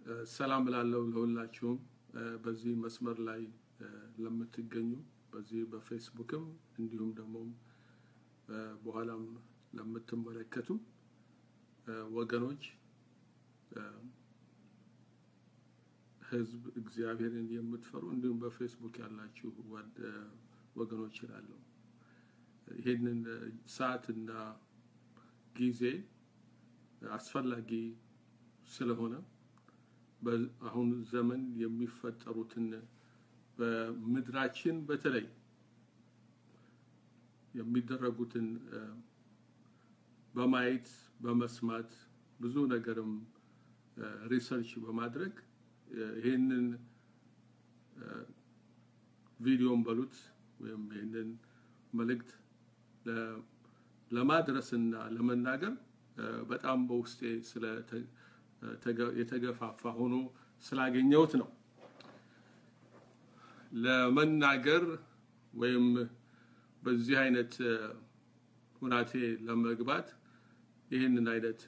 ሰላም ላለው ለሁላችሁም በዚህ መስመር ላይ ለምትገኙ በዚህ በፌስቡክም እንዲሁም ደግሞ በኋላም ለምትመለከቱ ወገኖች ህዝብ እግዚአብሔርን የምትፈሩ እንዲሁም በፌስቡክ ያላችሁ ወገኖች ይላሉ ይሄንን ሰዓትና ጊዜ አስፈላጊ ስለሆነ በአሁን ዘመን የሚፈጠሩትን በምድራችን በተለይ የሚደረጉትን በማየት በመስማት ብዙ ነገርም ሪሰርች በማድረግ ይሄንን ቪዲዮን በሉት ወይም ይሄንን መልእክት ለማድረስና ለመናገር በጣም በውስጤ ስለ የተገፋፋ ሆኖ ስላገኘሁት ነው ለመናገር ወይም በዚህ አይነት ሁናቴ ለመግባት ይሄንን አይነት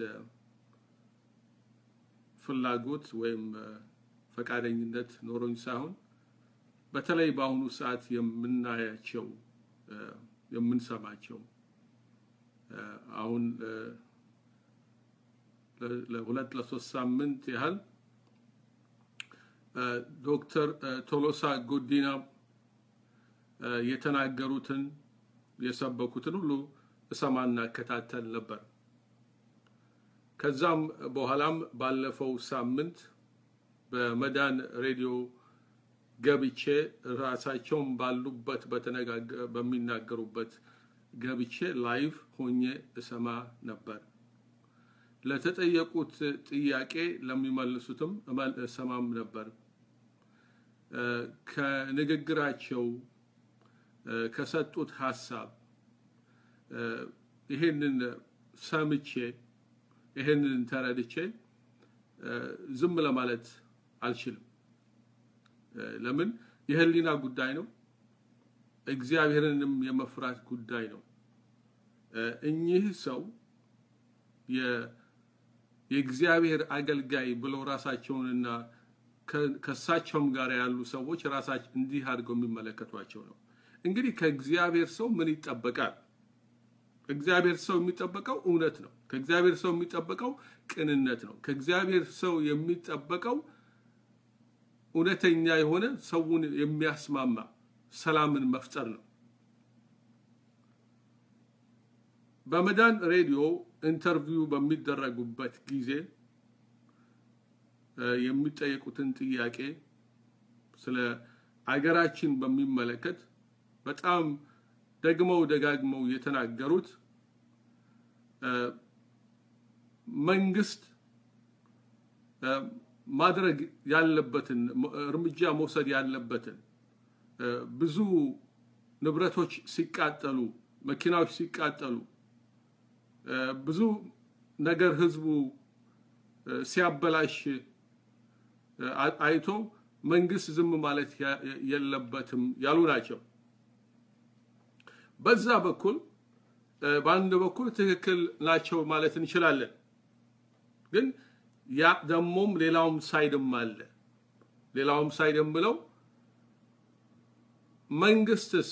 ፍላጎት ወይም ፈቃደኝነት ኖሮኝ ሳይሆን በተለይ በአሁኑ ሰዓት የምናያቸው የምንሰማቸው አሁን ለሁለት ለሶስት ሳምንት ያህል ዶክተር ቶሎሳ ጉዲና የተናገሩትን የሰበኩትን ሁሉ እሰማና ከታተል ነበር ከዛም በኋላም ባለፈው ሳምንት በመዳን ሬዲዮ ገብቼ ራሳቸውን ባሉበት በሚናገሩበት ገብቼ ላይቭ ሆኜ እሰማ ነበር ለተጠየቁት ጥያቄ ለሚመልሱትም እሰማም ነበር ከንግግራቸው ከሰጡት ሐሳብ ይሄንን ሰምቼ ይሄንን ተረድቼ ዝም ለማለት አልችልም ለምን የህሊና ጉዳይ ነው እግዚአብሔርንም የመፍራት ጉዳይ ነው እኚህ ሰው የእግዚአብሔር አገልጋይ ብለው ራሳቸውንና ከሳቸውም ጋር ያሉ ሰዎች ራሳቸው እንዲህ አድርገው የሚመለከቷቸው ነው እንግዲህ ከእግዚአብሔር ሰው ምን ይጠበቃል ከእግዚአብሔር ሰው የሚጠበቀው እውነት ነው ከእግዚአብሔር ሰው የሚጠበቀው ቅንነት ነው ከእግዚአብሔር ሰው የሚጠበቀው እውነተኛ የሆነ ሰውን የሚያስማማ ሰላምን መፍጠር ነው በመዳን ሬዲዮ ኢንተርቪው በሚደረጉበት ጊዜ የሚጠየቁትን ጥያቄ ስለ አገራችን በሚመለከት በጣም ደጋግመው የተናገሩት መንግስት ማድረግ ያለበትን እርምጃ መውሰድ ያለበትን ብዙ ንብረቶች ሲቃጠሉ መኪናዎች ሲቃጠሉ ብዙ ነገር ህዝቡ ሲያበላሽ አይቶ መንግስት ዝም ማለት የለበትም ያሉ ናቸው በዛ በኩል በአንድ በኩል ትክክል ናቸው ማለት እንችላለን ግን ያ ደሞም ሌላውም ሳይድም አለ ሌላውም ሳይድም ብለው መንግስትስ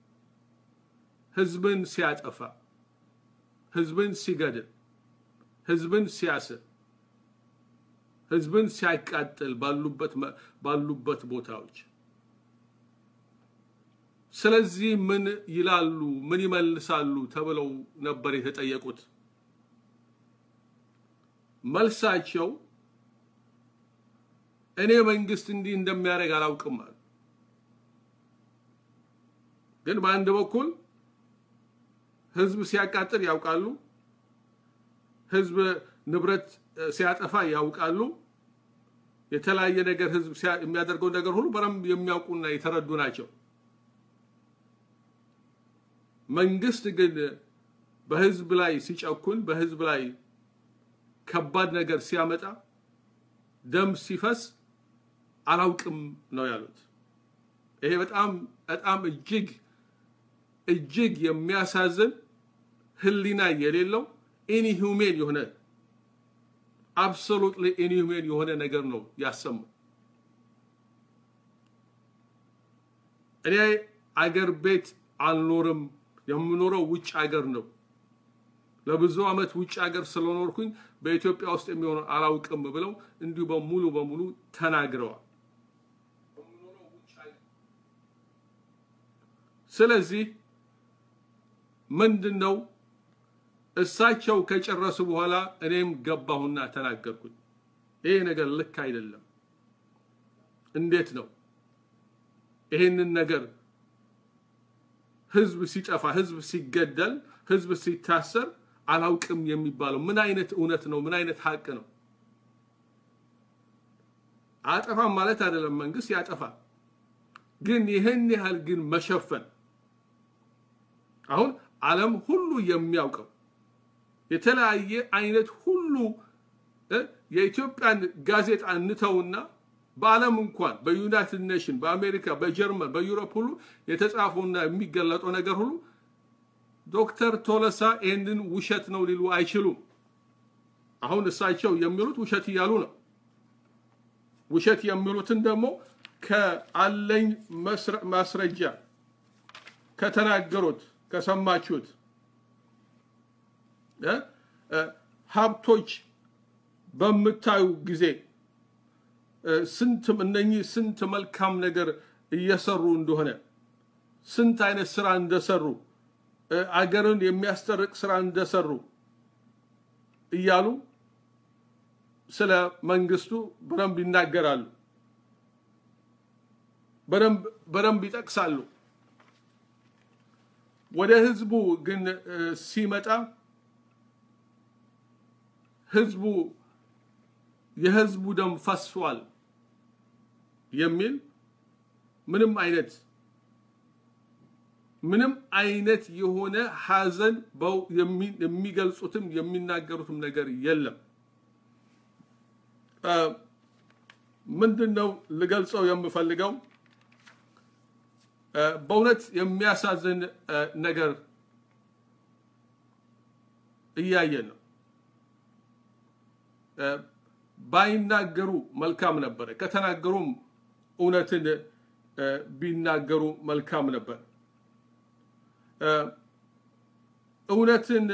ህዝብን ሲያጠፋ ህዝብን ሲገድል ህዝብን ሲያስር ህዝብን ሲያቃጥል ባሉበት ቦታዎች ስለዚህ ምን ይላሉ ምን ይመልሳሉ ተብለው ነበር የተጠየቁት መልሳቸው እኔ መንግስት እንዲህ እንደሚያደርግ አላውቅም አሉ ግን በአንድ በኩል ህዝብ ሲያቃጥል ያውቃሉ ህዝብ ንብረት ሲያጠፋ ያውቃሉ የተለያየ ነገር ህዝብ የሚያደርገው ነገር ሁሉ በረም የሚያውቁና የተረዱ ናቸው መንግስት ግን በህዝብ ላይ ሲጨኩን በህዝብ ላይ ከባድ ነገር ሲያመጣ ደም ሲፈስ አላውቅም ነው ያሉት ይሄ በጣም እጅግ የሚያሳዝን ህሊና የሌለው ኢንሁሜን የሆነ absolutely inhuman የሆነ ነገር ነው ያሰማው እኔ አገር ቤት አልኖርም የምኖረው ውጭ አገር ነው ለብዙ አመት ውጭ አገር ስለኖርኩኝ በኢትዮጵያ ውስጥ የሚሆነው አላውቅም ብለው እንዲሁ በሙሉ ተናግረዋል ስለዚህ ምንድነው እሳቸው ከጨረሱ በኋላ እኔም ገባሁና ተናገርኩኝ ይሄ ነገር ልክ አይደለም እንዴት ነው ይሄንን ነገር ህዝብ ሲጠፋ ህዝብ ሲገደል ህዝብ ሲታሰር አላውቅም የሚባለው ምን አይነት እውነት ነው ምን አይነት ሐቅ ነው አጠፋ ማለት አይደለም መንግስት ያጠፋ ግን ይሄን ያህል ግን መሸፈን አሁን ዓለም ሁሉ የሚያውቀው የተለያየ አይነት ሁሉ የኢትዮጵያን ጋዜጣ እንተውና በዓለም እንኳን በዩናይትድ ኔሽን በአሜሪካ በጀርመን በዩሮፕ ሁሉ የተጻፈውና የሚገለጠው ነገር ሁሉ ዶክተር ቶለሳ ኤንድን ውሸት ነው ሊሉ አይችሉም አሁን እሳቸው የሚሉት ውሸት ይያሉ ነው ውሸት የሚሉትን ደግሞ ከአለኝ ማስረጃ ከተናገሩት ከሰማችሁት ሀብቶች በመታዩ ጊዜ ስንት መልካም ነገር እየሰሩ እንደሆነ ስንት አይነት ስራ እንደሰሩ አገርን የሚያስተርቅ ስራ እንደሰሩ እያሉ ስለ መንግስቱ በደንብ ይናገራሉ በደንብ ይጠቅሳሉ ወደ ህዝቡ ግን ሲመጣ ህዝቡ የህዝቡ ደም ፈስሷል የሚል ምንም አይነት የሆነ ሐዘን የሚገልጹትም የሚናገሩትም ነገር የለም ምንድነው ልገልጸው የምፈልገው በእውነት የሚያሳዝን ነገር እያየን ነው ባይናገሩ መልካም ነበር ከተናገሩም እውነትን ቢናገሩ መልካም ነበር እውነትን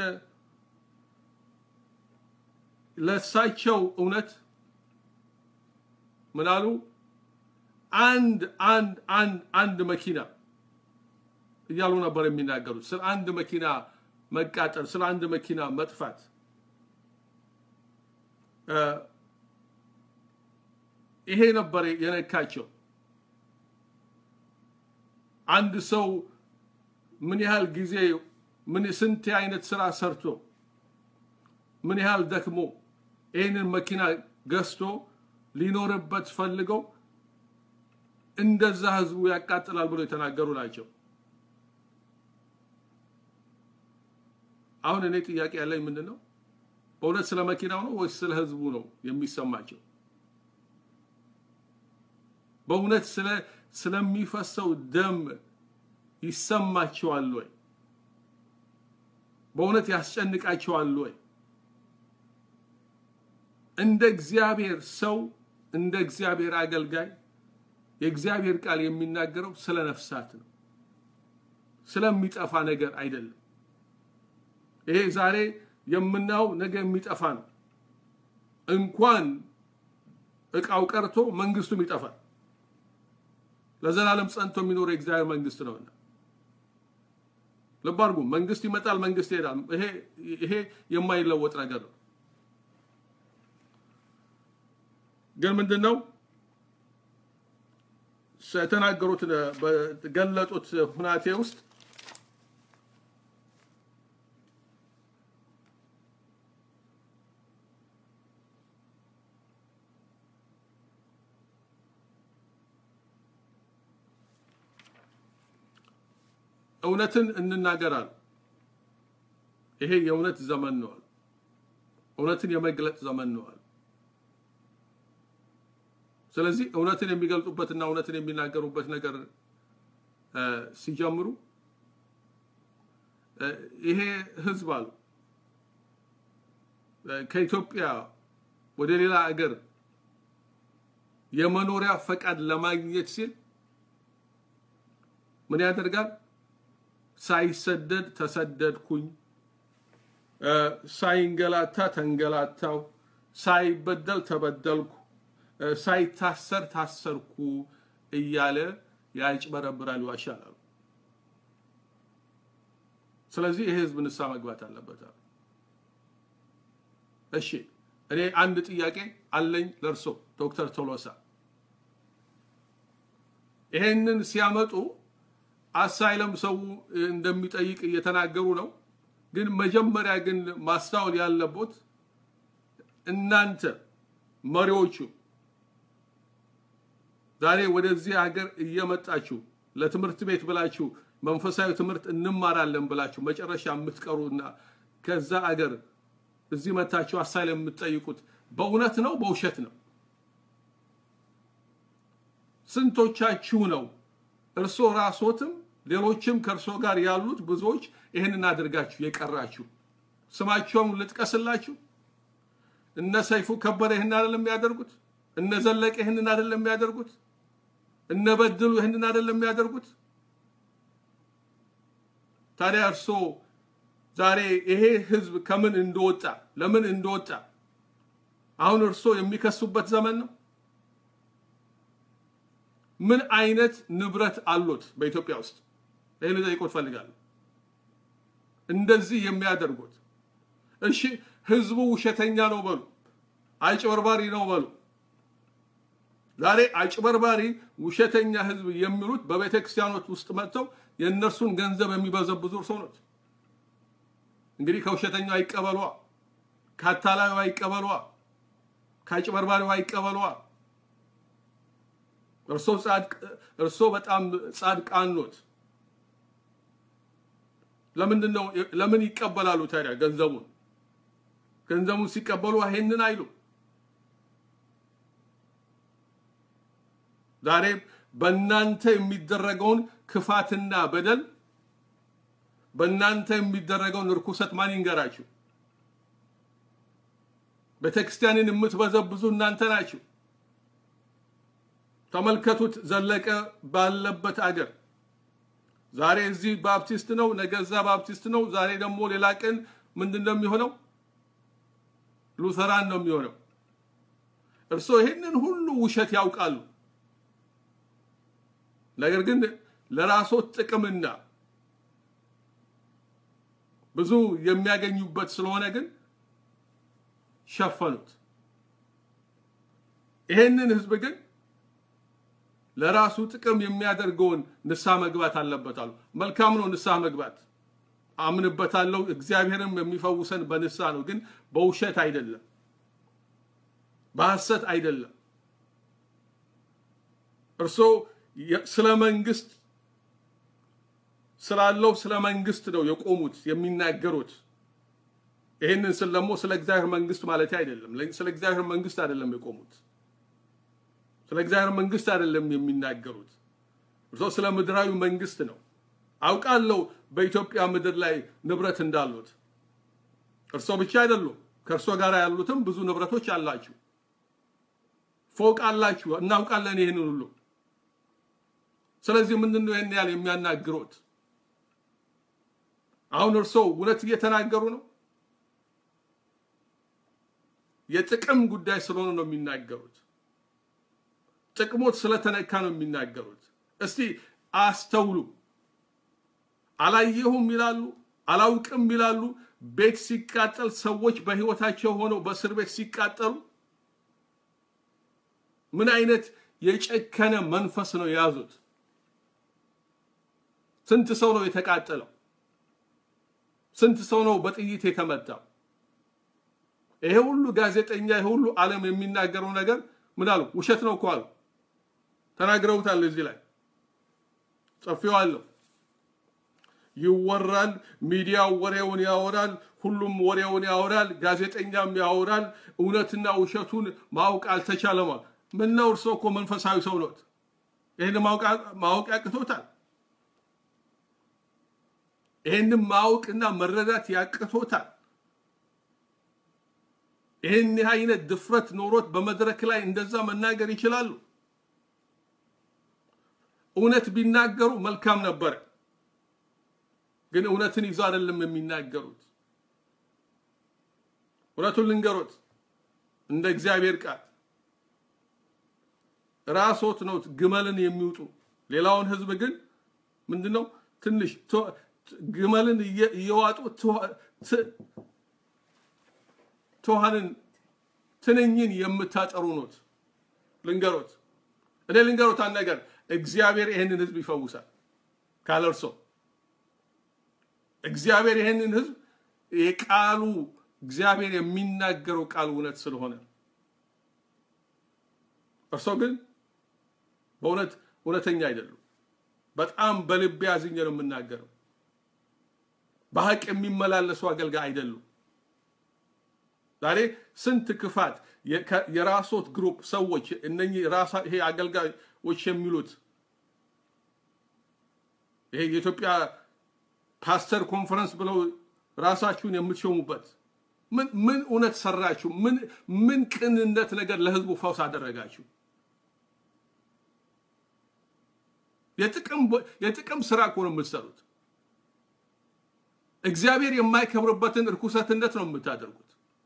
ለሳቸው እውነት ምናሉ አንድ መኪና እያሉ ነበር የሚናገሩት ስለ አንድ መኪና መቃጠል ስለ አንድ መኪና መጥፋት ይሄ ነበር የነካቸው አንድ ሰው ምን ያህል ጊዜ ምን ስንት አይነት ስራ ሰርቶ ምን ያህል ደክሞ ይሄንን መኪና ገዝቶ ሊኖርበት ፈልገው እንደዛ ህዝቡ ያቃጥላል ብሎ የተናገሩ ናቸው አሁን እኔ ጥያቄ ያለኝ ምንድነው በእውነት ስለ መኪናው ነው ወይስ ስለ ህዝቡ ነው የሚሰማቸው በእውነት ስለሚፈሰው ደም ይሰማቸዋል ወይ በእውነት ያስጨንቃቸዋል ወይ እንደ እግዚአብሔር ሰው እንደ እግዚአብሔር አገልጋይ የእግዚአብሔር ቃል የሚናገረው ስለ ነፍሳት ነው ስለሚጠፋ ነገር አይደለም ይሄ ዛሬ የምናው ነገ የሚጠፋ ነው እንኳን እቃው ቀርቶ መንግስቱም ይጠፋል ለዘላለም ጸንቶ የሚኖር የእግዚአብሔር መንግስት ነውና ለባርጉ መንግስት ይመጣል መንግስት ይሄዳል ይሄ የማይለወጥ ነገር ነው ግን ምንድነው ተናገሩት በገለጡት ሁናቴ ውስጥ እውነትን እንናገራለን ይሄ የእውነት ዘመን ነው እውነትን የመግለጥ ዘመን ነው ስለዚህ እውነትን የሚገልጡበትና እውነትን የሚናገሩበት ነገር ሲጀምሩ ይሄ ህዝብ አሉ ከኢትዮጵያ ወደ ሌላ ሀገር የመኖሪያ ፈቃድ ለማግኘት ሲል ምን ያደርጋል? ሳይሰደድ ተሰደድኩኝ፣ ሳይንገላታ ተንገላታው፣ ሳይበደል ተበደልኩ፣ ሳይታሰር ታሰርኩ እያለ ያጭበረብራል፣ ይዋሻል። ስለዚህ ይሄ ህዝብ ንስሐ መግባት አለበት። እሺ እኔ አንድ ጥያቄ አለኝ ለርሶ ዶክተር ቶሎሳ። ይሄንን ሲያመጡ አሳይለም ሰው እንደሚጠይቅ እየተናገሩ ነው። ግን መጀመሪያ ግን ማስተዋል ያለበት እናንተ መሪዎቹ ዛሬ ወደዚህ ሀገር እየመጣችሁ ለትምህርት ቤት ብላችሁ መንፈሳዊ ትምህርት እንማራለን ብላችሁ መጨረሻ የምትቀሩና ከዛ ሀገር እዚህ መታችሁ አሳይለም የምትጠይቁት በእውነት ነው በውሸት ነው? ስንቶቻችሁ ነው እርሶ ራስዎትም ሌሎችም ከርሶ ጋር ያሉት ብዙዎች ይሄንን አድርጋችሁ የቀራችሁ? ስማቸውን ልጥቀስላችሁ። እነ ሰይፉ ከበረ ይሄንን አይደለም የሚያደርጉት? እነ ዘለቀ ይሄንን አይደለም የሚያደርጉት? እነ በድሉ ይሄንን አይደለም የሚያደርጉት? ታዲያ እርሶ ዛሬ ይሄ ህዝብ ከምን እንደወጣ ለምን እንደወጣ አሁን እርሶ የሚከሱበት ዘመን ነው? ምን አይነት ንብረት አሉት በኢትዮጵያ ውስጥ? ይሄን ልጠይቅዎት ፈልጋለሁ። እንደዚህ የሚያደርጉት እሺ ህዝቡ ውሸተኛ ነው በሉ፣ አጭበርባሪ ነው በሉ። ዛሬ አጭበርባሪ ውሸተኛ ህዝብ የሚሉት በቤተክርስቲያኖች ውስጥ መጥተው የእነርሱን ገንዘብ የሚበዘብዙ እርሶ ነው። እንግዲህ ከውሸተኛው አይቀበሏ፣ ከአታላዩ አይቀበሏ፣ ከአጭበርባሪው አይቀበሏ። እርሶ በጣም ጻድቃን ኖት። ለምን ይቀበላሉ ታዲያ ገንዘቡን? ገንዘቡን ሲቀበሉ ይሄንን አይሉ። ዛሬ በእናንተ የሚደረገውን ክፋትና በደል በእናንተ የሚደረገውን ርኩሰት ማን ይንገራችሁ? ቤተክርስቲያንን የምትበዘብዙ እናንተ ናችሁ። ተመልከቱት ዘለቀ ባለበት አገር ዛሬ እዚህ ባፕቲስት ነው፣ ነገ እዛ ባፕቲስት ነው፣ ዛሬ ደግሞ ሌላ ቀን ምንድነው የሚሆነው? ሉተራን ነው የሚሆነው። እርሶ ይሄንን ሁሉ ውሸት ያውቃሉ። ነገር ግን ለራስዎት ጥቅምና ብዙ የሚያገኙበት ስለሆነ ግን ሸፈኑት። ይሄንን ህዝብ ግን ለራሱ ጥቅም የሚያደርገውን ንስሐ መግባት አለበት አሉ። መልካም ነው ንስሐ መግባት፣ አምንበታለሁ። እግዚአብሔርም የሚፈውሰን በንስሐ ነው፣ ግን በውሸት አይደለም፣ በሐሰት አይደለም። እርሶ ስለ መንግስት ስላለው ስለ መንግስት ነው የቆሙት የሚናገሩት። ይሄንን ስለሞ ስለ እግዚአብሔር መንግስት ማለት አይደለም። ስለ እግዚአብሔር መንግስት አይደለም የቆሙት። ስለ እግዚአብሔር መንግስት አይደለም የሚናገሩት። እርሶ ስለ ምድራዊ መንግስት ነው። አውቃለሁ በኢትዮጵያ ምድር ላይ ንብረት እንዳሉት። እርሶ ብቻ አይደሉም፣ ከእርሶ ጋር ያሉትም ብዙ ንብረቶች አላችሁ፣ ፎቅ አላችሁ። እናውቃለን ይሄንን ሁሉ። ስለዚህ ምንድነው ይሄን ያህል የሚያናግሩት? አሁን እርሶ እውነት እየተናገሩ ነው? የጥቅም ጉዳይ ስለሆነ ነው የሚናገሩት። ጥቅሞት ስለተነካ ነው የሚናገሩት። እስቲ አስተውሉ። አላየሁም ይላሉ፣ አላውቅም ይላሉ። ቤት ሲቃጠል ሰዎች በህይወታቸው ሆነው በእስር ቤት ሲቃጠሉ ምን አይነት የጨከነ መንፈስ ነው የያዙት? ስንት ሰው ነው የተቃጠለው? ስንት ሰው ነው በጥይት የተመታው? ይሄ ሁሉ ጋዜጠኛ ይሄ ሁሉ ዓለም የሚናገረው ነገር ምን አሉ? ውሸት ነው እኮ አሉ። ተናግረውታል። እዚህ ላይ ጽፌዋለሁ። ይወራል፣ ሚዲያው ወሬውን ያወራል፣ ሁሉም ወሬውን ያወራል፣ ጋዜጠኛም ያወራል። እውነትና ውሸቱን ማወቅ አልተቻለም። ምን ነው እርሶ እኮ መንፈሳዊ ሰው ኖት፣ ይሄን ማወቅ ያቅቶታል። ይሄን ማወቅና መረዳት ያቅቶታል። ይሄን አይነት ድፍረት ኖሮት በመድረክ ላይ እንደዛ መናገር ይችላሉ? እውነት ቢናገሩ መልካም ነበር። ግን እውነትን ይዘው አይደለም የሚናገሩት። እውነቱን ልንገሩት እንደ እግዚአብሔር ቃል ራስዎት ነው ግመልን የሚውጡ። ሌላውን ህዝብ ግን ምንድነው ትንሽ ግመልን እየዋጡ ቶሃንን ትንኝን የምታጠሩ ነው። ልንገሩት እኔ ልንገሩት አንድ ነገር እግዚአብሔር ይሄንን ህዝብ ይፈውሳል ካለርሶ እግዚአብሔር ይሄንን ህዝብ የቃሉ እግዚአብሔር የሚናገረው ቃል እውነት ስለሆነ እርሶ ግን እውነተኛ አይደሉም። በጣም በልብ ያዝኝ ነው የምናገረው። በሐቅ የሚመላለሱ አገልጋይ አይደሉም። ዛሬ ስንት ክፋት የራስዎት ግሩፕ ሰዎች እነኚህ ይሄ አገልጋዮች የሚሉት ይሄ የኢትዮጵያ ፓስተር ኮንፈረንስ ብለው ራሳችሁን የምትሾሙበት ምን እውነት ሰራችሁ? ምን ቅንነት ነገር ለህዝቡ ፈውስ አደረጋችሁ? የጥቅም ስራ እኮ ነው የምትሰሩት። እግዚአብሔር የማይከብርበትን ርኩሰትነት ነው የምታደርጉት።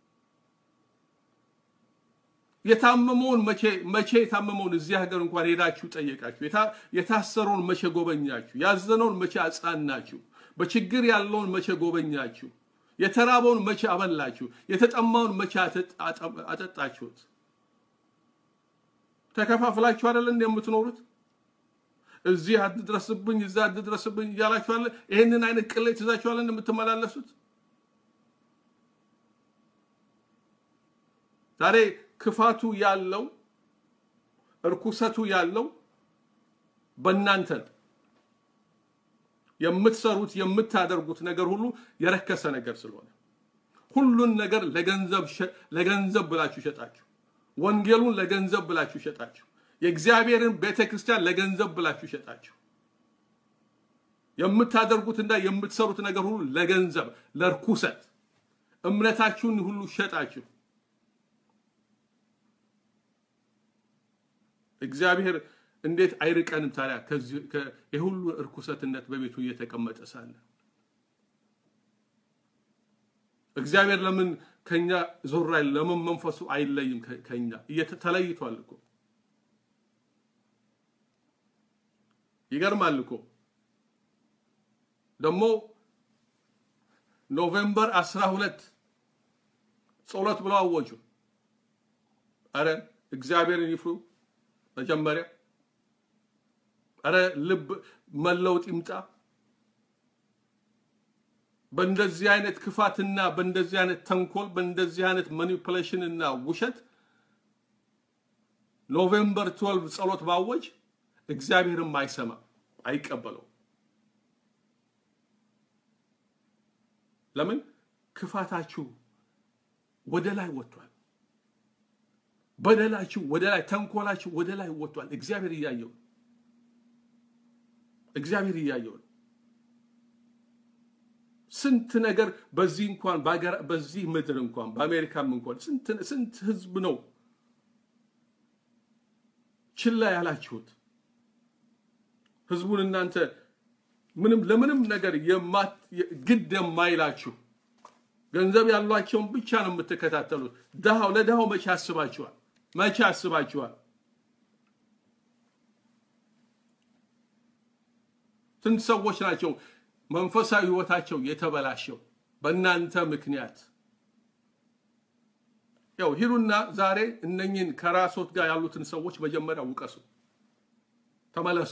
የታመመውን መቼ የታመመውን እዚህ ሀገር እንኳን ሄዳችሁ ጠየቃችሁ? የታሰረውን መቼ ጎበኛችሁ? ያዘነውን መቼ አጽናናችሁ? በችግር ያለውን መቼ ጎበኛችሁ? የተራበውን መቼ አበላችሁ? የተጠማውን መቼ አጠጣችሁት? ተከፋፍላችሁ አይደል እንደምትኖሩት? እዚህ አትድረስብኝ እዛ አትድረስብኝ እያላችሁ አይደል? ይሄንን አይነት ቅሌት ይዛችሁ አይደል እንደምትመላለሱት? ዛሬ ክፋቱ ያለው እርኩሰቱ ያለው በእናንተ የምትሰሩት የምታደርጉት ነገር ሁሉ የረከሰ ነገር ስለሆነ ሁሉን ነገር ለገንዘብ ብላችሁ ሸጣችሁ፣ ወንጌሉን ለገንዘብ ብላችሁ ሸጣችሁ፣ የእግዚአብሔርን ቤተክርስቲያን ለገንዘብ ብላችሁ ሸጣችሁ፣ የምታደርጉትና የምትሰሩት ነገር ሁሉ ለገንዘብ ለርኩሰት እምነታችሁን ሁሉ ሸጣችሁ። እግዚአብሔር እንዴት አይርቀንም ታዲያ የሁሉ እርኩሰትነት በቤቱ እየተቀመጠ ሳለ? እግዚአብሔር ለምን ከኛ ዞር አይል? ለምን መንፈሱ አይለይም ከኛ? እየተለይቷል እኮ። ይገርማል እኮ። ደግሞ ኖቬምበር 12 ጸሎት ብለው አወጁ። አረ እግዚአብሔርን ይፍሩ መጀመሪያ። አረ ልብ መለውጥ ይምጣ። በእንደዚህ አይነት ክፋትና በእንደዚህ አይነት ተንኮል በእንደዚህ አይነት ማኒፑሌሽን እና ውሸት ኖቬምበር 12 ጸሎት ባወጅ እግዚአብሔርም አይሰማ አይቀበለው። ለምን? ክፋታችሁ ወደ ላይ ወጥቷል። በደላችሁ ወደ ላይ፣ ተንኮላችሁ ወደ ላይ ወጥቷል። እግዚአብሔር እያየው ስንት ነገር በዚህ እንኳን በዚህ ምድር እንኳን በአሜሪካም እንኳን ስንት ህዝብ ነው ችላ ያላችሁት? ህዝቡን እናንተ ለምንም ነገር ግድ የማይላችሁ ገንዘብ ያሏቸውን ብቻ ነው የምትከታተሉት። ለዳው መቼ አስባችኋል? ስንት ሰዎች ናቸው መንፈሳዊ ህይወታቸው የተበላሸው በእናንተ ምክንያት? ያው ሂሩና ዛሬ እነኚህን ከራስዎት ጋር ያሉትን ሰዎች መጀመሪያ ውቀሱ፣ ተመለሱ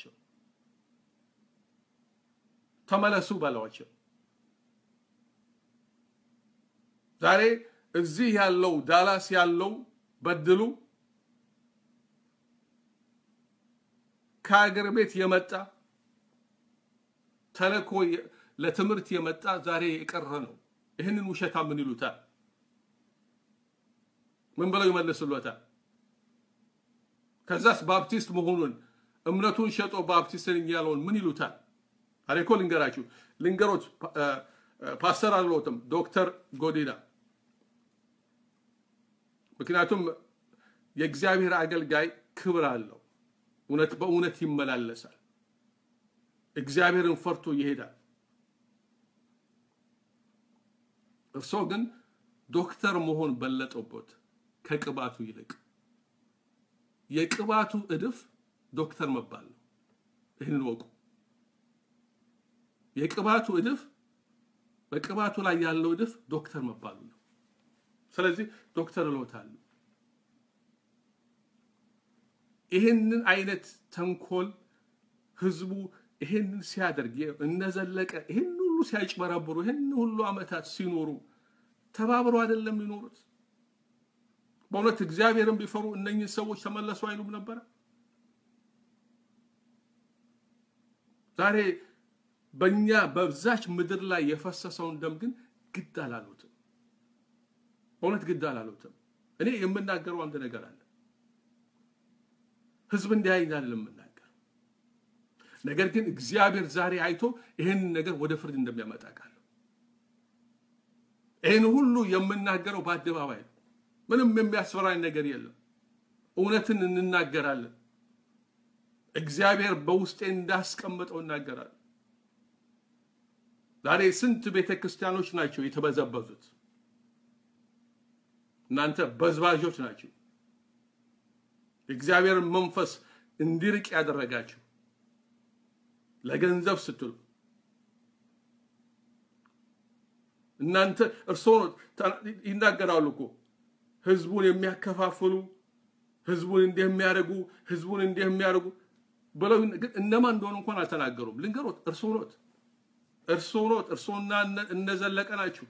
በሏቸው። ዛሬ እዚህ ያለው ዳላስ ያለው በድሉ ከሀገር ቤት የመጣ ተልኮ ለትምህርት የመጣ ዛሬ የቀረ ነው። ይሄንን ውሸታ ምን ይሉታል? ምን ብለው ይመልሱለታል? ከዛስ ባፕቲስት መሆኑን እምነቱን ሸጦ ባፕቲስትን ያለውን ምን ይሉታል? አሬኮ ልንገሮት ፓስተር አለዎትም ዶክተር ጎዲና ምክንያቱም የእግዚአብሔር አገልጋይ ክብር አለው በእውነት ይመላለሳል እግዚአብሔርን ፈርቶ ይሄዳል እርሶ ግን ዶክተር መሆን በለጠበት ከቅባቱ ይልቅ የቅባቱ እድፍ ዶክተር መባል ነው ይሄንን ወቁ የቅባቱ እድፍ በቅባቱ ላይ ያለው እድፍ ዶክተር መባል ነው ስለዚህ ዶክተር ሎታል ይሄንን አይነት ተንኮል ህዝቡ ይሄንን ሲያደርግ እነዘለቀ ይሄን ሁሉ ሲያጭበረብሩ ይሄን ሁሉ አመታት ሲኖሩ ተባብሮ አይደለም ይኖሩት በእውነት እግዚአብሔርን ቢፈሩ እነኚህ ሰዎች ተመለሱ አይሉም ነበር ዛሬ በእኛ በዛች ምድር ላይ የፈሰሰውን ደም ግን ግድ አላሉትም በእውነት ግድ አላሉትም እኔ የምናገረው አንድ ነገር አለ ህዝብ እንዲያይኝ አይደለም የምናገር ነገር ግን እግዚአብሔር ዛሬ አይቶ ይሄን ነገር ወደ ፍርድ እንደሚያመጣ ቃል ይሄን ሁሉ የምናገረው በአደባባይ ምንም የሚያስፈራኝ ነገር የለም እውነትን እንናገራለን እግዚአብሔር በውስጤ እንዳስቀመጠው እናገራለን ዛሬ ስንት ቤተክርስቲያኖች ናቸው የተበዘበዙት እናንተ በዝባዦች ናቸው እግዚአብሔር መንፈስ እንዲርቅ ያደረጋችሁ ለገንዘብ ስትሉ እናንተ እርሶ ይናገራሉ እኮ ህዝቡን የሚያከፋፍሉ ህዝቡን እንደሚያደርጉ ህዝቡን እንደሚያደርጉ ብለው ግን እነማን እንደሆነ እንኳን አልተናገሩም ልንገሮት እርሶና እነዘለቀ ናችሁ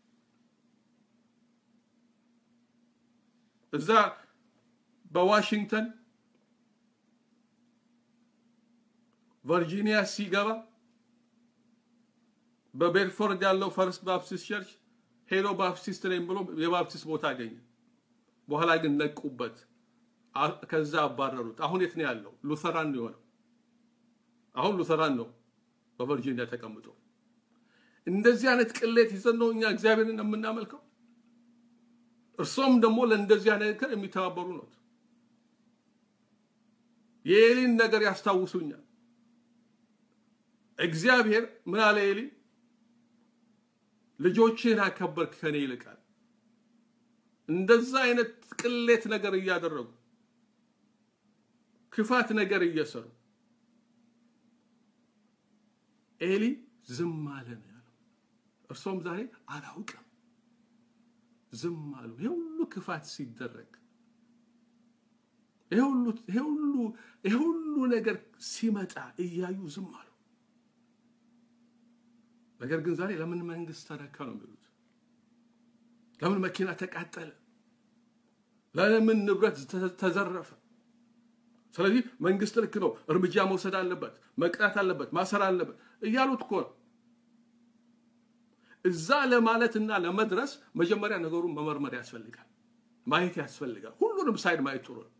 እዛ በዋሽንግተን ቨርጂኒያ ሲገባ በቤልፎርድ ያለው ፈርስት ባፕቲስት ቸርች ሄሎ ባፕቲስት ነኝ ብሎ የባፕቲስት ቦታ አገኘ በኋላ ግን ነቁበት ከዛ አባረሩት አሁን የት ነው ያለው ሉተራን ነው የሆነው አሁን ሉተራን ነው በቨርጂኒያ ተቀምጦ እንደዚህ አይነት ቅሌት ይዘን ነው እኛ እግዚአብሔርን የምናመልከው እርሶም ደግሞ ለእንደዚህ አይነት ነገር የሚተባበሩ ነው የኤሊን ነገር ያስታውሱኛል እግዚአብሔር ምን አለ ኤሊ ልጆችን አከበርክ ከኔ ይልቃል እንደዛ አይነት ቅሌት ነገር እያደረጉ ክፋት ነገር እየሰሩ ኤሊ ዝም አለ ነው ያለው እርሶም ዛሬ አላውቅም ዝም አሉ ይሁሉ ክፋት ሲደረግ ይሁሉ ነገር ሲመጣ እያዩ ዝም አሉ ነገር ግን ዛሬ ለምን መንግስት ተረካ ነው የሚሉት ለምን መኪና ተቃጠለ ለምን ንብረት ተዘረፈ ስለዚህ መንግስት ልክ ነው እርምጃ መውሰድ አለበት መቅጣት አለበት ማሰር አለበት እያሉት እኮ እዛ ለማለትና ለመድረስ መጀመሪያ ነገሩን መመርመር ያስፈልጋል ማየት ያስፈልጋል ሁሉንም ሳይድ ማየት ጥሩ ነው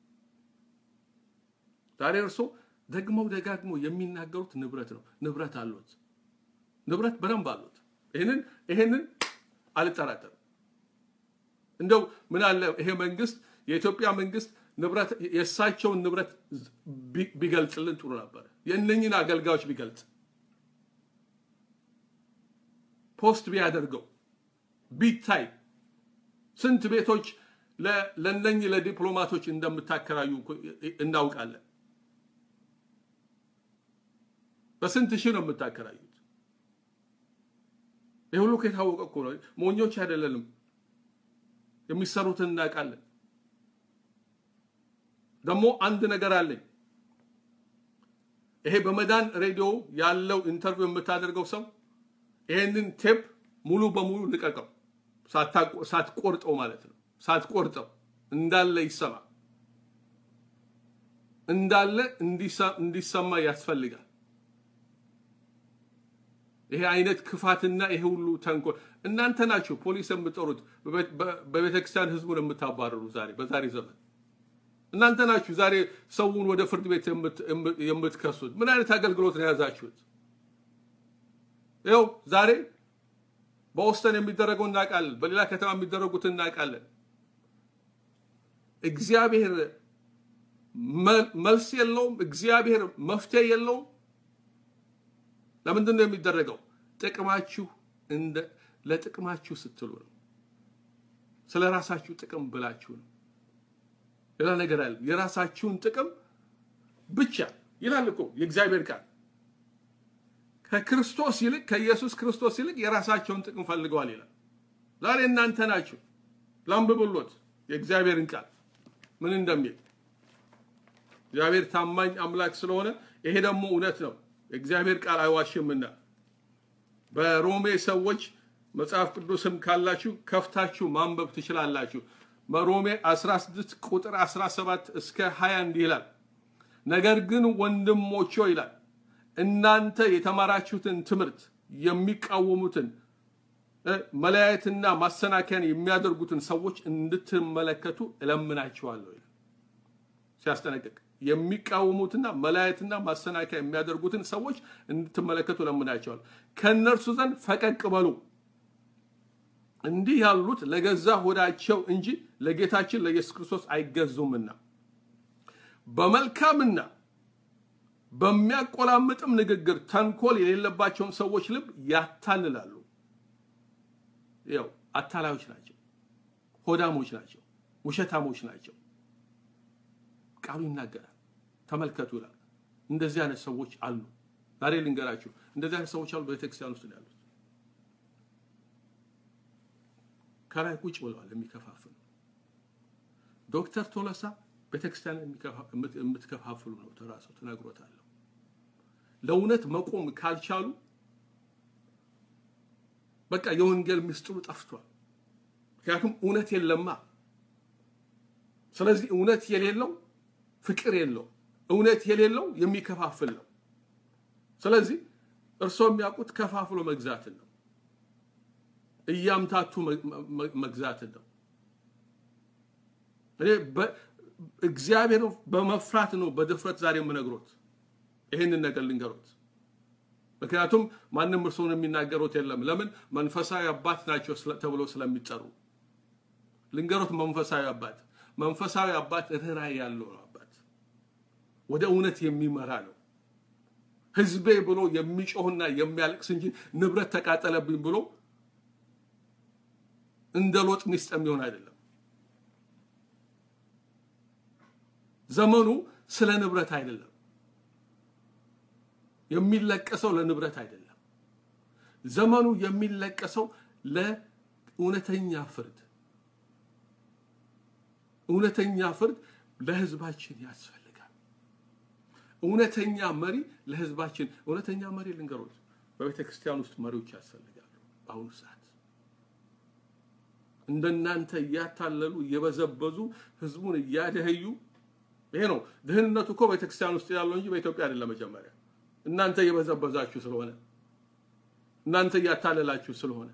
ዛሬ እርሶ ደጋግሞ የሚናገሩት ንብረት ነው ንብረት አሉት ንብረት በደንብ አሉት ይሄንን አልጠራጠርም እንደው ምን አለ ይሄ መንግስት የኢትዮጵያ መንግስት ንብረት የሳቸውን ንብረት ቢገልጽልን ጥሩ ነበር የእነኝን አገልጋዮች ቢገልጽ ፖስት ቢያደርገው ቢታይ ስንት ቤቶች ለነኝ ለዲፕሎማቶች እንደምታከራዩ እናውቃለን በስንት ሺህ ነው የምታከራዩት ይሁሉ ከታወቀ እኮ ነው ሞኞች አይደለንም የሚሰሩትን እናውቃለን ደግሞ አንድ ነገር አለኝ ይሄ በመዳን ሬዲዮ ያለው ኢንተርቪው የምታደርገው ሰው ይሄንን ቴፕ ሙሉ በሙሉ ልቀቀው ሳትቆርጠው ማለት ነው ሳትቆርጠው እንዳለ ይሰማ እንዳለ እንዲሰማ ያስፈልጋል ይሄ አይነት ክፋትና ይሄ ሁሉ ተንኮል እናንተ ናችሁ ፖሊስ የምትጠሩት በቤተክርስቲያን ህዝቡን የምታባረሩ በዛሬ ዘመን እናንተ ናችሁ ዛሬ ሰውን ወደ ፍርድ ቤት የምትከሱት ምን አይነት አገልግሎት ነው ያዛችሁት ይኸው ዛሬ በኦስተን የሚደረገው እናውቃለን በሌላ ከተማ የሚደረጉት እናውቃለን እግዚአብሔር መልስ የለውም እግዚአብሔር መፍትሄ የለውም ለምንድን ነው የሚደረገው ጥቅማችሁ እንደ ለጥቅማችሁ ስትሉ ነው ስለራሳችሁ ጥቅም ብላችሁ ነው ሌላ ነገር አይደለም የራሳችሁን ጥቅም ብቻ ይላል እኮ የእግዚአብሔር ቃል ከክርስቶስ ይልቅ ከኢየሱስ ክርስቶስ ይልቅ የራሳቸውን ጥቅም ፈልገዋል ይላል ዛሬ እናንተ ናችሁ ላምብብሎት የእግዚአብሔርን ቃል ምን እንደሚል እግዚአብሔር ታማኝ አምላክ ስለሆነ ይሄ ደግሞ እውነት ነው የእግዚአብሔር ቃል አይዋሽምና በሮሜ ሰዎች መጽሐፍ ቅዱስም ካላችሁ ከፍታችሁ ማንበብ ትችላላችሁ በሮሜ 16 ቁጥር 17 እስከ 20 ይላል ነገር ግን ወንድሞቼ ይላል እናንተ የተማራችሁትን ትምህርት የሚቃወሙትን መለያየትና ማሰናከያን የሚያደርጉትን ሰዎች እንድትመለከቱ እለምናችኋለሁ ይላል ሲያስጠነቅቅ የሚቃወሙትና መለያየትና ማሰናከያ የሚያደርጉትን ሰዎች እንድትመለከቱ እለምናችኋለሁ ከነርሱ ዘንድ ፈቀቅ በሉ እንዲህ ያሉት ለገዛ ሆዳቸው እንጂ ለጌታችን ለኢየሱስ ክርስቶስ አይገዙምና በመልካምና በሚያቆላምጥም ንግግር ተንኮል የሌለባቸውን ሰዎች ልብ ያታልላሉ ያው አታላዮች ናቸው ሆዳሞች ናቸው ውሸታሞች ናቸው ቃሉ ይናገራል ተመልከቱ ይላል እንደዚህ አይነት ሰዎች አሉ ዛሬ ልንገራችሁ እንደዚህ አይነት ሰዎች አሉ በቤተክርስቲያን ውስጥ ያሉት ከላይ ቁጭ ብለዋል የሚከፋፍሉ ዶክተር ቶሎሳ ቤተክርስቲያን የምትከፋፍሉ ነው ተራሱ ተነግሮታል ለእውነት መቆም ካልቻሉ በቃ የወንጌል ምስጢሩ ጠፍቷል ምክንያቱም እውነት የለማ ስለዚህ እውነት የሌለው ፍቅር የለው እውነት የሌለው የሚከፋፍል ነው ስለዚህ እርሶ የሚያውቁት ከፋፍሎ መግዛት ነው እያምታቱ መግዛት ነው እኔ እግዚአብሔር በመፍራት ነው በድፍረት ዛሬ የምነግሮት ይሄንን ነገር ልንገሮት ምክንያቱም ማንንም እርሶን የሚናገሩት የለም ለምን መንፈሳዊ አባት ናቸው ተብሎ ስለሚጠሩ ልንገሮት መንፈሳዊ አባት ራይ ያለው አባት ወደ እውነት የሚመራ ነው ህዝቤ ብሎ የሚጮህና የሚያለቅስ እንጂ ንብረት ተቃጠለብኝ ብሎ እንደሎጥ ሚስት የሚሆን አይደለም ዘመኑ ስለ ንብረት አይደለም የሚለቀሰው ለንብረት አይደለም ዘመኑ የሚለቀሰው ለእውነተኛ ፍርድ ለህዝባችን ያስፈልጋል እውነተኛ መሪ ለህዝባችን እውነተኛ መሪ ልንገሮት በቤተክርስቲያን ውስጥ መሪዎች ያስፈልጋሉ አሁን ሰዓት እንደናንተ ያታለሉ የበዘበዙ ህዝቡን ያደህዩ ይሄ ነው ደህንነቱ እኮ ቤተክርስቲያን ውስጥ ያለው እንጂ በኢትዮጵያ አይደለም መጀመሪያ እናንተ የበዘበዛችሁ ስለሆነ እናንተ ያታለላችሁ ስለሆነ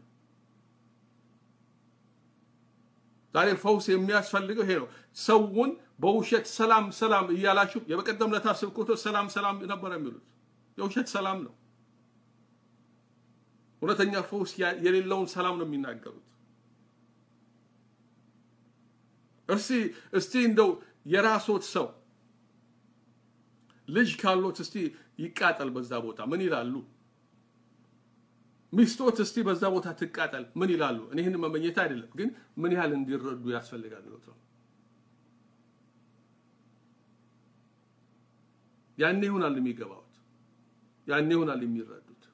ዛሬ ፈውስ የሚያስፈልገው ይሄ ነው ሰውን በውሸት ሰላም እያላችሁ የበቀደም ለታስብኩት ሰላም ነበር የሚሉት የውሸት ሰላም ነው እውነተኛ ፈውስ የሌለውን ሰላም ነው የሚናገሩት እስቲ እንደው የራስዎት ሰው ልጅ ካሎት እስቲ ይቃጠል በዛ ቦታ ምን ይላሉ ሚስቶት እስቲ በዛ ቦታ ትቃጠል ምን ይላሉ እኔህን መመኘት አይደለም ግን ምን ያህል እንዲረዱ ያስፈልጋል ነው ያኔ ይሆናል የሚገባውት ያኔ ይሆናል የሚረዱት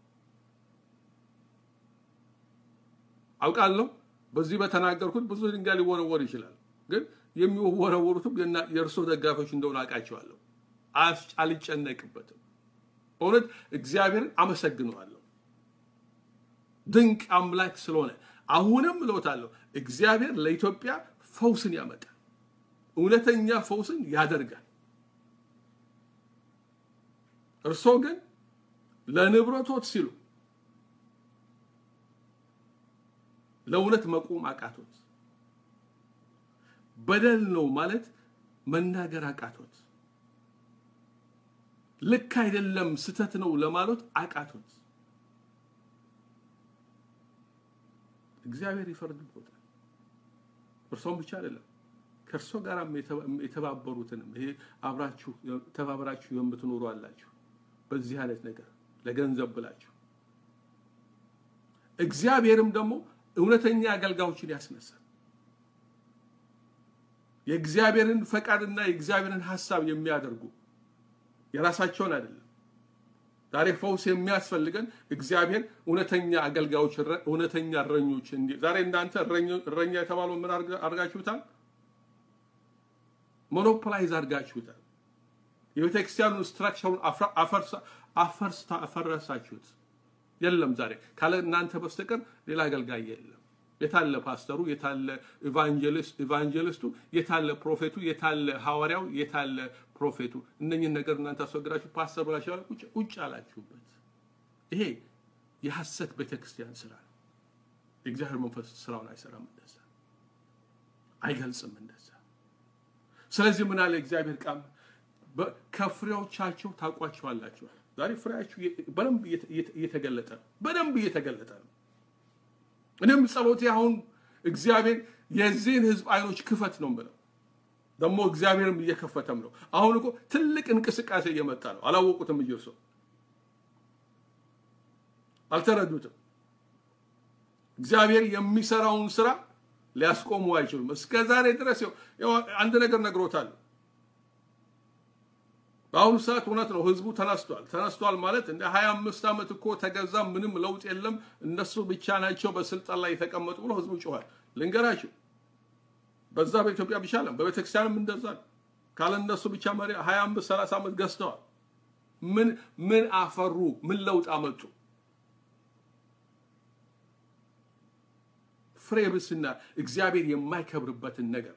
አውቃለሁ በዚህ በተናገርኩት ብዙ ድንጋይ ሊወረወር ይችላል ግን የሚወረወሩትም የእርሶ ደጋፊዎች እንደሆነ አውቃቸዋለሁ አልጨነቅበትም እውነት እግዚአብሔርን አመሰግነዋለሁ ድንቅ አምላክ ስለሆነ አሁንም እለውታለሁ እግዚአብሔር ለኢትዮጵያ ፈውስን ያመጣል እውነተኛ ፈውስን ያደርጋል እርሶ ግን ለንብረቶት ሲሉ ለእውነት መቆም አቃቶት በደል ነው ማለት መናገር አቃቶት ልክ አይደለም ስተት ነው ለማለት አቃቶት እግዚአብሔር ይፈርድበታል እርሶም ብቻ አይደለም ከርሶ ጋር የተባበሩትን ይሄ አብራችሁ ተባብራችሁ የምትኖሩ አላችሁ በዚህ አይነት ነገር ለገንዘብ ብላችሁ እግዚአብሔርም ደግሞ እውነተኛ አገልጋዮችን ያስነሳል የእግዚአብሔርን ፈቃድና የእግዚአብሔርን ሐሳብ የሚያደርጉ የራሳቸውን አይደለም ዛሬ ፈውስ የሚያስፈልገን እግዚአብሔር እውነተኛ አገልጋዮች እውነተኛ እረኞች እንዴ ዛሬ እናንተ እረኛ የተባለው ምን አርጋችሁታል ሞኖፖላይዝ አርጋችሁታል የቤተክርስቲያኑን ስትራክቸሩን አፈረሳችሁት የለም ዛሬ ካለ እናንተ በስተቀር ሌላ አገልጋይ የለም የታለ ፓስተሩ የታለ ኢቫንጀሊስቱ የታለ ፕሮፌቱ የታለ ሐዋርያው የታለ ፕሮፌቱ እነኚህን ነገር እናንተ አስወግዳችሁ ፓስተር ብላችሁ ቁጭ አላችሁበት ይሄ የሐሰት ቤተክርስቲያን ስራ ነው እግዚአብሔር መንፈስ ስራውን አይሰራም እንደዛ አይገልጽም እንደዛ ስለዚህ ምን አለ እግዚአብሔር ቃል ከፍሬዎቻቸው ታውቋቸዋላችሁ ዛሬ ፍሬያችሁ በደንብ እየተገለጠ ነው እኔም ጸሎቴ አሁን እግዚአብሔር የዚህን ህዝብ አይኖች ክፈት ነው ማለት ደሞ እግዚአብሔርም እየከፈተም ነው አሁን እኮ ትልቅ እንቅስቃሴ እየመጣ ነው አላወቁትም እየርሶ አልተረዱትም እግዚአብሔር የሚሰራውን ስራ ሊያስቆሙ አይችሉም እስከዛሬ ድረስ አንድ ነገር ነግሮታል በአሁኑ ሰዓት እውነት ነው ህዝቡ ተነስቷል ማለት እንደ 25 አመት እኮ ተገዛ ምንም ለውጥ የለም እነሱ ብቻ ናቸው በስልጣን ላይ የተቀመጡ ብሎ ህዝቡ ጮሃል ልንገራችሁ በዛ በኢትዮጵያ ብቻ አይደለም በቤተክርስቲያንም እንደዛ ካለ እነሱ ብቻ ማሪ 25 30 አመት ገዝተዋል ምን አፈሩ ምን ለውጥ አመጡ ፍሬብስና እግዚአብሔር የማይከብርበትን ነገር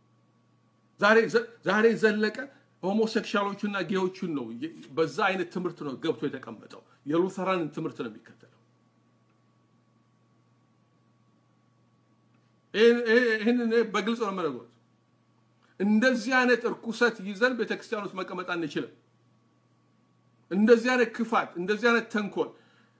ዛሬ ዘለቀ ሆሞሴክሹዋሎችና ጌዮችን ነው በዛ አይነት ትምርት ነው ገብቶ የተቀመጠው የሉተራን ትምርት ነው የሚከተለው ይሄንን በግልጽ ነው ማለት እንደዚህ አይነት እርኩሰት ይዘን ቤተክርስቲያን ውስጥ መቀመጥ አንችልም እንደዚህ አይነት ክፋት እንደዚህ አይነት ተንኮል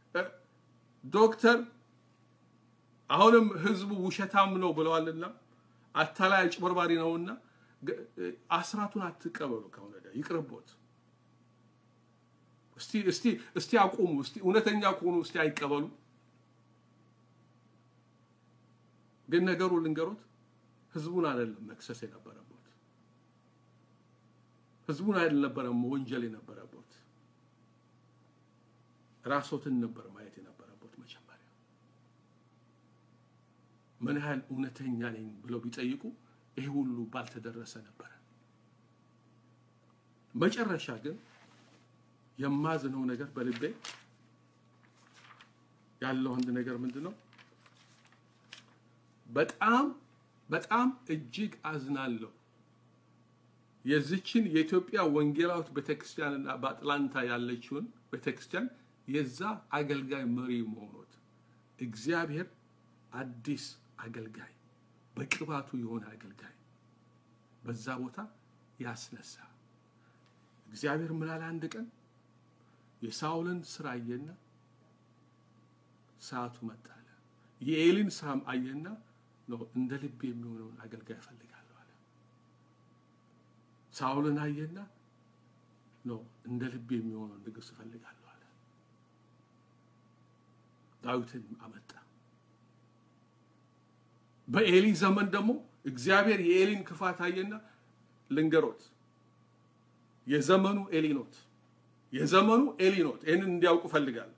ዶክተር አሁንም ህዝቡ ውሸታም ነው ብለዋልና አታላይ ጭበርባሪ ነውና አስራቱን አትቀበሉ ከሆነዳ ይቅርቦት እስቲ አቁሙ እስቲ እውነተኛ ከሆኑ እስቲ አይቀበሉ ግን ነገሩ ልንገሩት ህዝቡን አይደለም መክሰስ የነበረበት ህዝቡን አይደለም ወንጀል የነበረበት ራስዎትን ነበር ማየት የነበረበት መጀመሪያ ምን ያህል እውነተኛ ነኝ ብለው ቢጠይቁ ይሄ ሁሉ ባልተደረሰ ነበር መጨረሻ ግን የማዝነው ነገር በልቤ ያለው አንድ ነገር ምንድነው በጣም እጅግ አዝናለሁ የዚችን የኢትዮጵያ ወንጌላዊት ቤተክርስቲያንና በአትላንታ ያለችውን ቤተክርስቲያን የዛ አገልጋይ መሪ መሆኑት እግዚአብሔር አዲስ አገልጋይ በቅባቱ የሆነ አገልጋይ በዛ ቦታ ያስነሳ እግዚአብሔር ምን አለ አንድ ቀን የሳውልን ስራ አየና ሰዓቱ መጣለ የኤሊን ስራም አየና ነው እንደ ልብ የሚሆነውን አገልጋይ ፈልጋለሁ አለ ሳውልን አየና ነው እንደ ልብ የሚሆነውን ንጉስ ፈልጋለሁ አለ ዳዊትን አመጣ በኤሊ ዘመን ደግሞ እግዚአብሔር የኤሊን ክፋት አየና ልንገሮት የዘመኑ ኤሊኖት ይሄንን እንዲያውቁ ፈልጋለሁ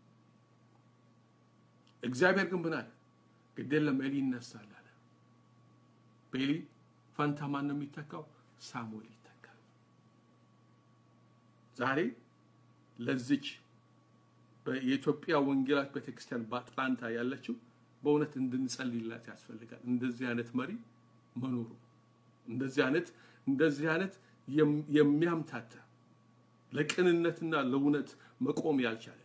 እግዚአብሔር ግን ምን አለ ግዴለም ኤሊ ይነሳል አለ በኤሊ ፋንታ ማን ነው የሚተካው ሳሙኤል ይተካል ዛሬ ለዚች በኢትዮጵያ ወንጌላዊት ቤተክርስቲያን በአትላንታ ያለችው በእውነት እንድንጸልይላት ያስፈልጋል እንደዚህ አይነት መሪ መኖሩ እንደዚህ አይነት የሚያምታታ ለቅንነትና ለውነት መቆም ያልቻለ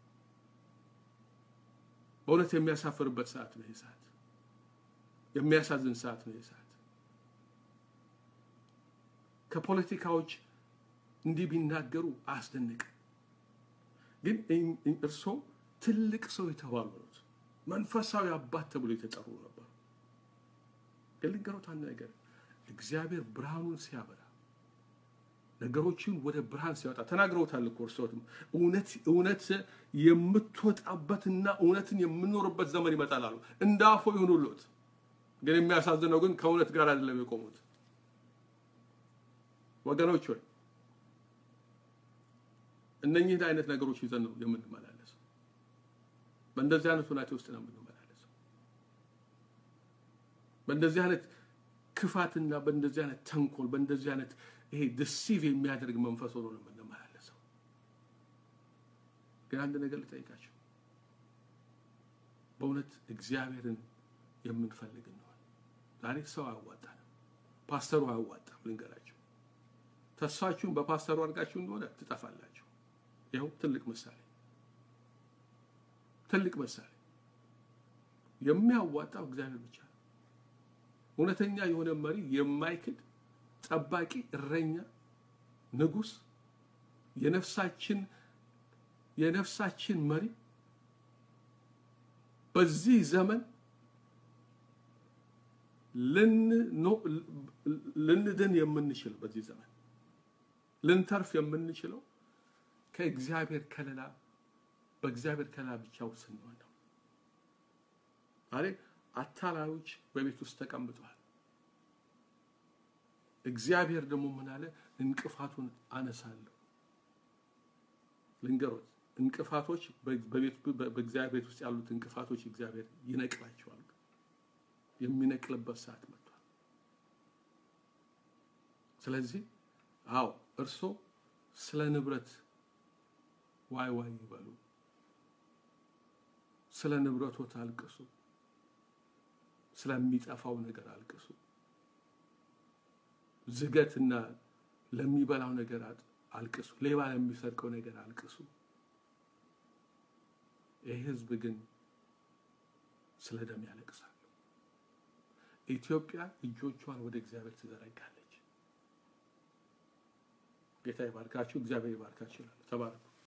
በእውነት የሚያሳፍርበት ሰዓት ነው ይሄ ሰዓት የሚያሳዝን ሰዓት ነው ይሄ ሰዓት ከፖለቲካዎች እንዲህ ቢናገሩ አስደንቅ ግን እርሶ ትልቅ ሰው የተባሉት መንፈሳዊ አባት ተብሎ የተጠሩ ነበር። ልንገሩት አንድ ነገር እግዚአብሔር ብርሃኑን ሲያበራ ነገሮችን ወደ ብርሃን ሲያወጣ ተናግረውታል እኮ እርሶትም እውነት የምትወጣበትና እውነትን የምንኖርበት ዘመን ይመጣል አሉ እንዳፎ ይሁንሉት ግን የሚያሳዝነው ግን ከእውነት ጋር አይደለም የቆሙት ወገኖች ሆይ እነኚህ አይነት ነገሮች ይዘን ነው የምንመላለሰው በእንደዚህ አይነት ሁኔታ ውስጥ ነው የምንመላለሰው በእንደዚህ አይነት ክፋትና በእንደዚህ አይነት ተንኮል በእንደዚህ አይነት ይሄ ዲሲቭ የሚያደርግ መንፈስ ሆኖ ነው የምንመላለሰው ግን አንድ ነገር ልጠይቃችሁ በእውነት እግዚአብሔርን የምንፈልግ ነው ዛሬ ሰው አያዋጣንም ፓስተሩ አያዋጣም ልንገራችሁ ተስፋችሁን በፓስተሩ አድርጋችሁ እንደሆነ ትጠፋላችሁ ይሄው ትልቅ ምሳሌ የሚያዋጣው እግዚአብሔር ብቻ ነው እውነተኛ የሆነ መሪ የማይክድ ጠባቂ እረኛ ንጉስ የነፍሳችን መሪ በዚህ ዘመን ልንድን የምንችል በዚህ ዘመን ልንተርፍ የምንችለው ከእግዚአብሔር ከለላ በእግዚአብሔር ከለላ ብቻ ስንሆን ነው አታላዮች በቤት ውስጥ ተቀምጠዋል እግዚአብሔር ደግሞ ምን አለ እንቅፋቱን አነሳለሁ ልንገሮት እንቅፋቶች በእግዚአብሔር ውስጥ ያሉት እንቅፋቶች እግዚአብሔር ይነቅላቸዋል የሚነቅልበት ሰዓት መጥቷል ስለዚህ እርሶ ስለ ንብረት ዋይ ይበሉ ስለ ንብረቱ ታልቅሱ ስለሚጠፋው ነገር አልቅሱ ዝገትና ለሚበላው ነገር አልቅሱ ሌባ ለሚሰርቀው ነገር አልቅሱ ህዝብ ግን ስለ ደም ያለቅሳል ኢትዮጵያ እጆቿን ወደ እግዚአብሔር ትዘረጋለች ጌታ ይባርካችሁ እግዚአብሔር ይባርካችሁ ተባረኩ